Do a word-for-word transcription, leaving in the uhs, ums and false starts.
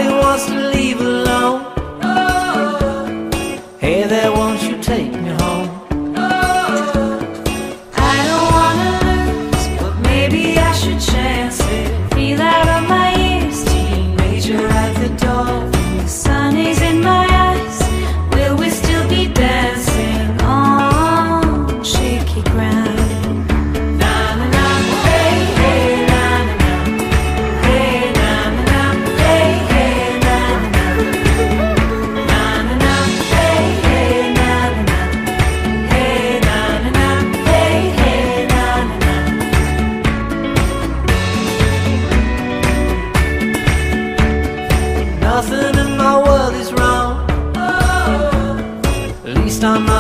Nobody wants to leave alone. Hey there, won't you take me home? I don't wanna lose, but maybe I should chance it. Feel out of my ears, teenager at the door. The sun is in my eyes, will we still be dancing on shaky ground? Nothing in my world is wrong. At least I'm not